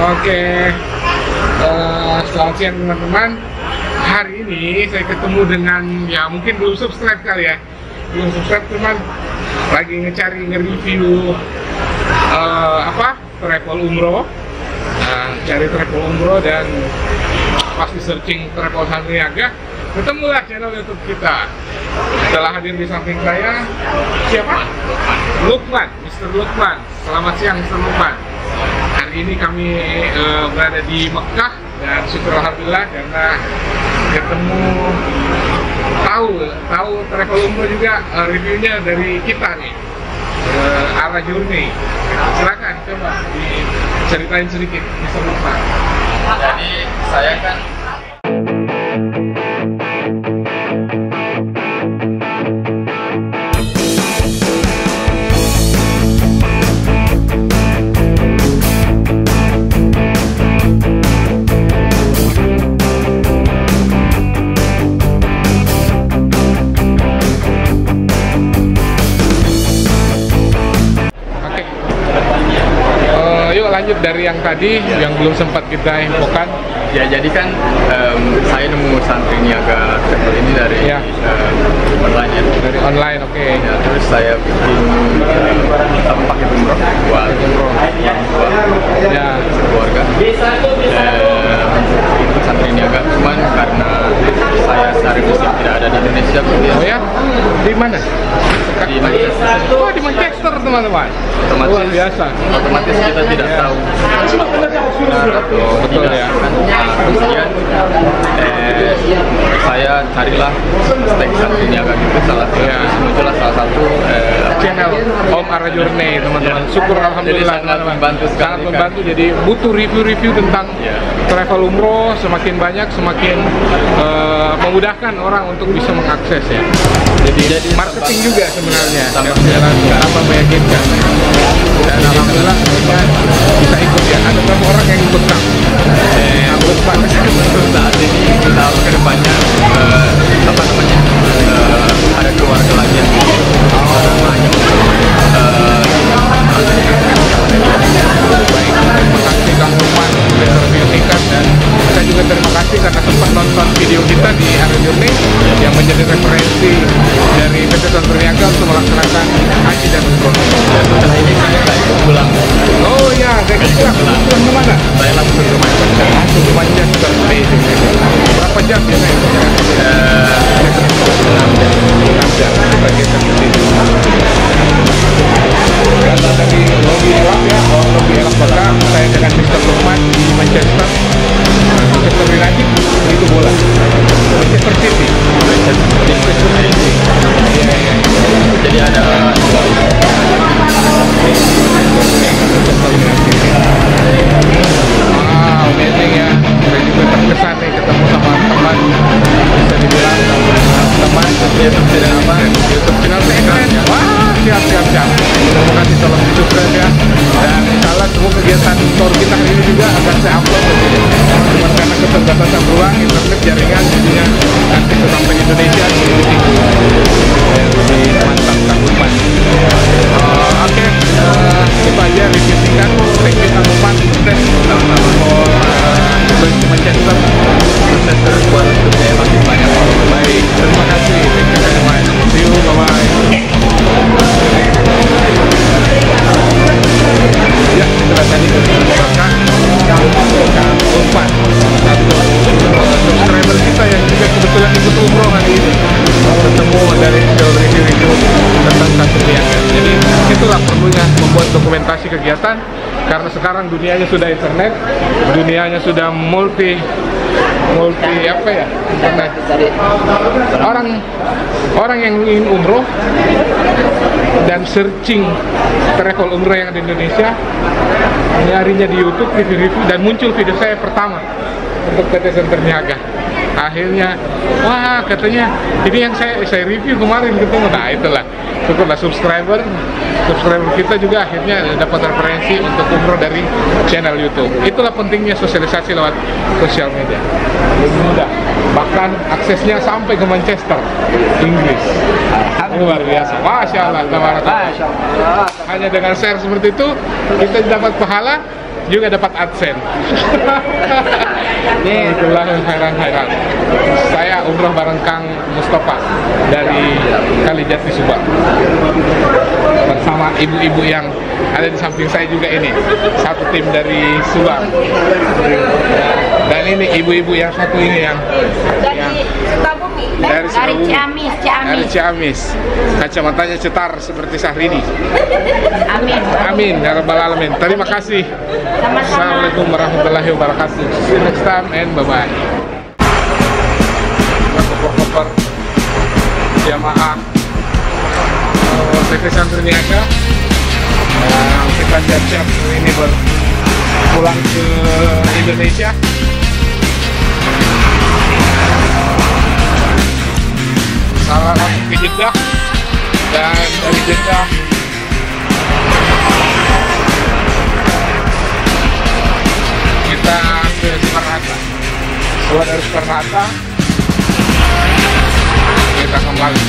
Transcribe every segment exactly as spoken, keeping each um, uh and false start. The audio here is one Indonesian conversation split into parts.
Oke, uh, selamat siang teman-teman. Hari ini saya ketemu dengan, ya mungkin belum subscribe kali ya, belum subscribe teman. Lagi ngecari nge-review uh, apa travel umroh, uh, cari travel umroh dan pasti searching travel Santri-Niaga. Ketemulah channel YouTube kita. Setelah hadir di samping saya, siapa? Lukman, mister Lukman. Selamat siang, mister Lukman. Hari ini kami uh, berada di Mekah dan syukur alhamdulillah karena ketemu tahu tahu travel umroh juga uh, reviewnya dari kita nih, uh, Ara Journey. Silakan coba diceritain sedikit, mister Lukman. Jadi saya kan lanjut dari yang tadi yang belum sempat kita infokan. Ya, jadi kan um, saya nemu Santri-Niaga travel ini dari ya. um, online ya. Dari online, oke. Okay. Ya, terus saya bikin um, paket umroh buat umroh ya keluarga. Um, itu Santri-Niaga, cuman karena saya secara fisik tidak ada di Indonesia. Kemudian oh ya? Di mana? Di Manchester. Oh, di Manchester teman-teman. Otomatis, luar biasa. Otomatis kita tidak ya. tahu benar atau betul tidak. Ya. Nah, kemudian eh, saya carilah hashtag Santri-Niaga gitu, salah satu ya. muncullah salah satu eh, channel Om Ara Journey teman-teman. Ya. Syukur alhamdulillah jadi sangat membantu sekali. Sangat membantu. Kan? Jadi butuh review-review tentang ya. travel umroh, semakin banyak semakin uh, memudahkan orang untuk bisa mengakses ya. Jadi, jadi marketing tambah, juga sebenarnya tambah jalan tambah meyakinkan. Dan alhamdulillah bisa ikut ya. Ada berapa orang yang ikut Kang? Eh, untuk saat ini kita ke depannya uh, apa namanya uh, ada keluarga lagi yang namanya uh, baik, terima kasih Kang Lukman sudah review singkat, dan kita juga terima kasih karena sempat nonton video kita di Ara Journey yang menjadi referensi dari P T Santri-Niaga untuk melaksanakan haji dan umroh. Dan setelah ini saya ikut pulang. Oh ya, saya ikut pulang. Pulang kemana? Saya langsung ke Manchester. Langsung ke Manchester. Berapa jam biasanya? enam jam. enam jam. Sebagai seperti itu. Karena dari lobby Elak ya, oh, lobby Elak Mekah, saya dengan mister Lukman di Manchester. Manchester United itu bola. Manchester City. Manchester City. Iya, iya. Jadi ada wow, amazing ya. Saya juga terkesan nih ketemu sama teman, bisa dibilang teman YouTube channel apa? YouTube channel T N N. Wah, siap siap siap. Terima kasih, tolong di subscribe ya. Dan insyaallah semua kegiatan tour kita hari ini juga akan saya upload nanti. Cuma karena keterbatasan ruang, internet, jaringan, jadinya nanti sampai Indonesia lebih tinggi. Lebih mantap Kang Lukman. Uh, Oke, okay. uh, itu aja review singkat. Thank you Kang Lukman, sukses sama-sama for going to Manchester. Manchester buat saya makin banyak. Baik, terima kasih. Thank you very much. See you, bye-bye. Ya, itulah tadi Kang Kang Lukman, satu subscriber kita yang juga kebetulan ikut umroh hari ini. Ketemu dari review-review tentang Santri-Niaga. Jadi itulah perlunya membuat dokumentasi kegiatan, karena sekarang dunianya sudah internet, dunianya sudah multi multi apa ya, internet. Orang orang yang ingin umroh dan searching travel umroh yang ada di Indonesia, nyarinya di YouTube review-review, dan muncul video saya pertama untuk P T Santri-Niaga. Akhirnya, wah katanya ini yang saya saya review kemarin ketemu. Nah itulah, syukurlah subscriber subscriber kita juga akhirnya dapat referensi untuk umroh dari channel YouTube. Itulah pentingnya sosialisasi lewat sosial media. Lebih mudah, bahkan aksesnya sampai ke Manchester, Inggris. Luar biasa, masya Allah, tabarakallah. Hanya dengan share seperti itu kita dapat pahala, juga dapat adsense. Ini itulah heran-heran. Saya umroh bareng Kang Mustafa dari Kalijati Subang bersama ibu-ibu yang ada di samping saya juga ini, satu tim dari Subang. Dan ini ibu-ibu yang satu ini yang yang dari dari Ciamis, Ciamis. Dari Ciamis. Kacamatanya cetar seperti Syahrini. Amin. Amin ya rabbal alamin. Terima kasih. Sama-sama. Assalamualaikum warahmatullahi wabarakatuh. See you next time and bye bye. Koper-koper jamaah T K Santri Niaga. Nah, kita siap-siap ini berpulang ke Indonesia. Salah ke Jeddah dan dari Jeddah kita ke Soekarno-Hatta. Keluar dari Soekarno-Hatta kita kembali.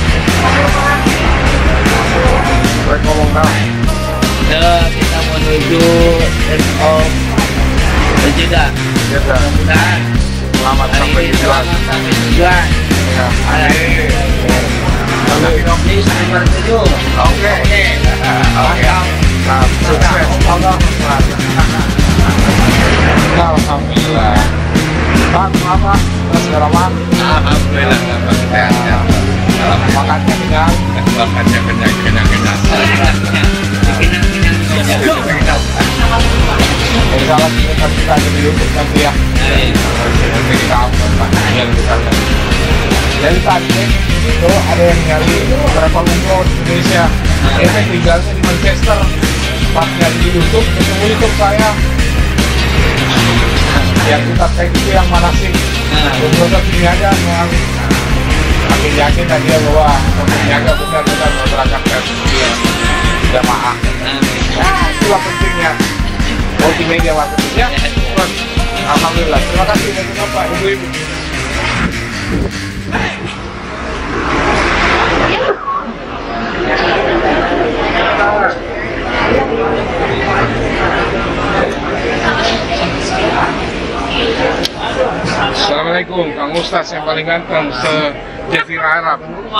Baik ngomong tau. Nah, kita menuju end of Jeddah. Jeddah. Mudah-mudahan Selamat sampai tujuan. sampai tujuan. Ya, amin. Ini nomor tujuh. Oke. Oke. Oke. Nah, sukses. Alhamdulillah. Pak, apa? Segala macam. Alhamdulillah, sehat-sehat. Makannya kenyang. Makannya kenyang-kenyang. Insya Allah kita kita ada di YouTube nanti ya. Nanti kita upload Pak. Yang kita lihat. Jadi tadi itu ada yang nyari berapa umroh di Indonesia. Ini tinggalnya di Manchester. Pas nyari di YouTube, ketemu YouTube saya. Yang kita tag itu yang mana sih? Umroh sini aja yang makin yakin tadi ya bahwa untuk niaga benar-benar berangkat ke jamaah. Ya, itulah pentingnya multimedia waktu itu ya. Alhamdulillah. Terima kasih dari Bapak Ibu-ibu. Assalamualaikum, Kang Ustaz yang paling ganteng se-Jazirah Arab.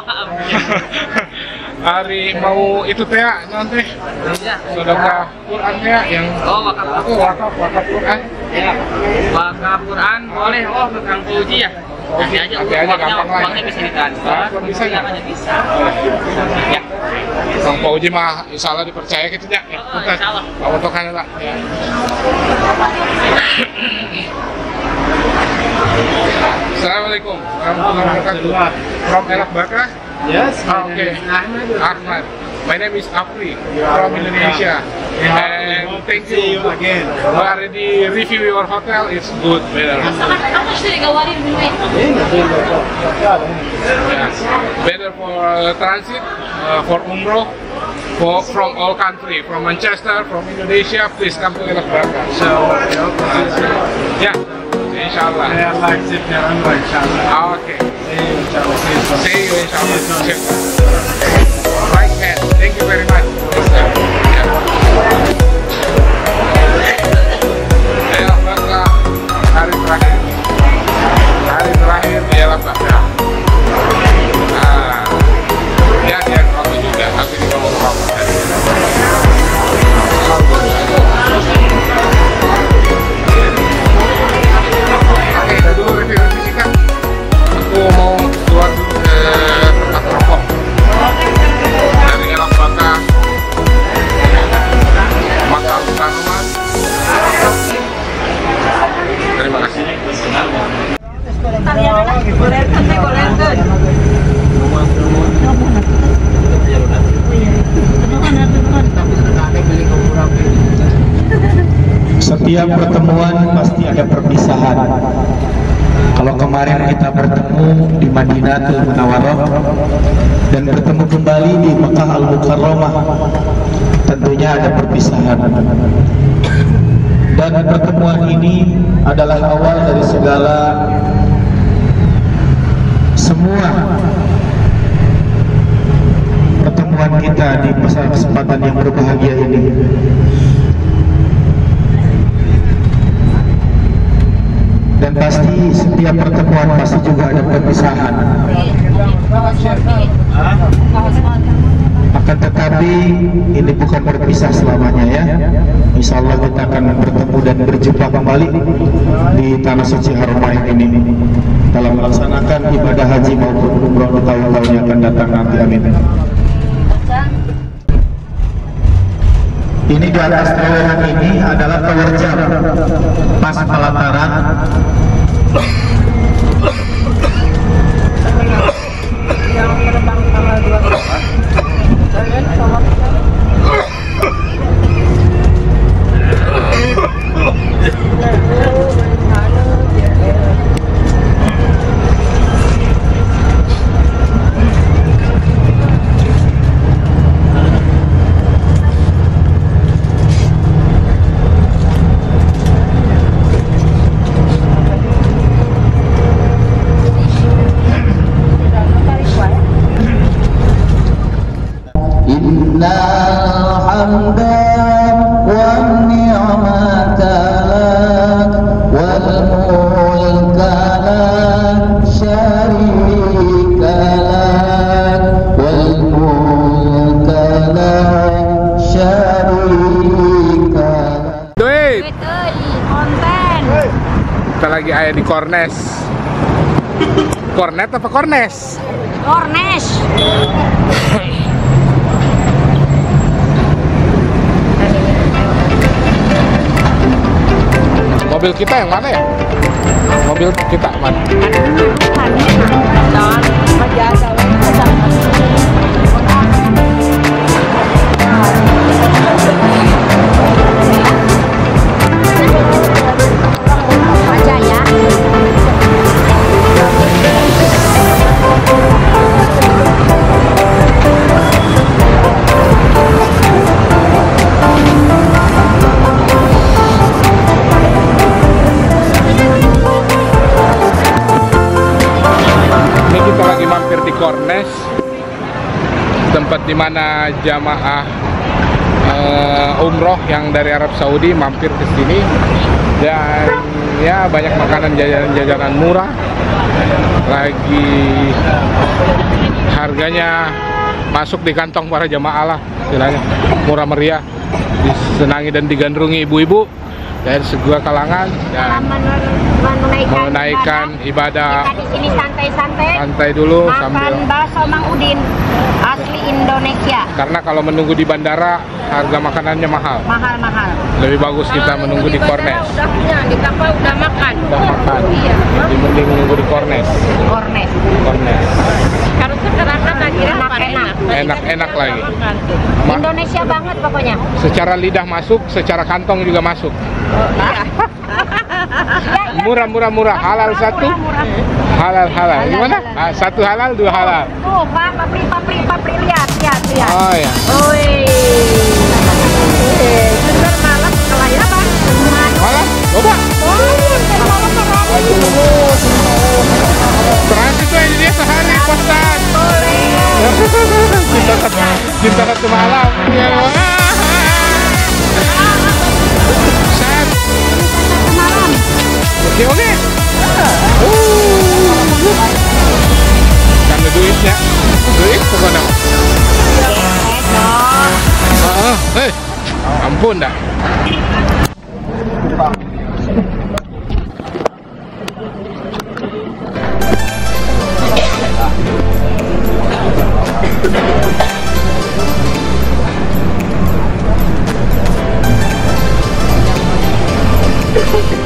Hari mau itu teh nanti sedekah Quran ya yang Oh, wakaf. itu wakaf wakaf Quran. Ya. Wakaf Quran boleh. Oh, ke Kang Puji ya. Nanti aja Nanti aja uangnya, gampang lah. uangnya bisa ditransfer. Transfer bisa nggak? Namanya bisa. Ya. Kang Pauji mah insya Allah dipercaya gitu ya. Ya, Oh, insya Allah. Kamu tuh kan lah. Ya. Assalamualaikum warahmatullahi wabarakatuh. From Elak Bakra? Yes, Ah, okay. Ahmad. My name is Afri from Indonesia. And thank See you. you again. We already review your hotel. It's good, better. Yeah. Better for uh, transit, uh, for umroh, for from all country, from Manchester, from Indonesia. Please come to Elak Bakra. So, Yeah, inshallah. I like Sydney Umrah, inshallah. Ah, okay. See you, inshallah. See you soon. See you inshallah. Right hand. Thank you very much. Yeah. Elak Bakra hari terakhir. Hari terakhir di Elak Bakra. Nah, ya dia ngerokok juga, tapi di bawah ngerokok. Oke, kita dulu review-review singkat. Aku mau keluar dulu ke tempat rokok dari Elak Bakra Makkah Utama. Terima kasih. Setiap pertemuan pasti ada perpisahan. Kalau kemarin kita bertemu di Madinatul Munawwarah dan bertemu kembali di Mekah Al-Mukarramah, tentunya ada perpisahan. Dan pertemuan ini adalah awal dari segala semua pertemuan kita di masa kesempatan yang berbahagia ini. setiap pertemuan pasti juga ada perpisahan. Akan tetapi ini bukan berpisah selamanya ya. Insya Allah kita akan bertemu dan berjumpa kembali di tanah suci Haramain ini dalam melaksanakan ibadah haji maupun umroh di tahun-tahun yang akan datang nanti. Amin. Ini di atas terowongan ini adalah tower jam pas pelataran. Kita lagi ada di Kornes. Kornet apa Kornes? Kornes. Mobil kita yang mana ya? Mobil kita mana? Aja ya. Ini kita lagi mampir di Kornes, tempat dimana jamaah uh, umroh yang dari Arab Saudi mampir ke sini, dan ya banyak makanan jajanan-jajanan murah, lagi harganya masuk di kantong para jamaah lah, istilahnya murah meriah, disenangi dan digandrungi ibu-ibu dari segala kalangan dan menunaikan, menaikkan ibadah. Kita di sini santai-santai. Santai dulu makan sambil bakso Mang Udin asli Indonesia. karena kalau menunggu di bandara harga makanannya mahal. Mahal-mahal. Lebih bagus kita menunggu di Kornes. Udah punya, di kapal udah makan. Udah makan. Iya. Jadi mending menunggu di Kornes. Kornes. Kornes. Kalau sekarang kan enak-enak. Enak-enak lagi. Ma- Indonesia banget pokoknya. secara lidah masuk, secara kantong juga masuk. Iya. Murah, murah, murah. Halal satu. Halal, halal. Gimana? Ah, satu halal, dua halal. Tuh, Pak, papri, papri, papri, lihat, lihat, lihat. Oh ya. Oi. Bener malam kelayaban. Malah, coba. Terus itu aja dia sehari postan. Cinta satu, cinta satu malam. Ya. Set. Oke, oke. Karena duitnya, duit pokoknya. Ah, eh, ampun dah. Thank you.